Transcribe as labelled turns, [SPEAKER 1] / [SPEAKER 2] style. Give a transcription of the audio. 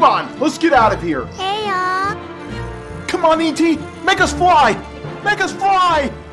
[SPEAKER 1] on, let's get out of here.
[SPEAKER 2] Hey, y'all.
[SPEAKER 1] Come on, E.T., make us fly! Make us fly!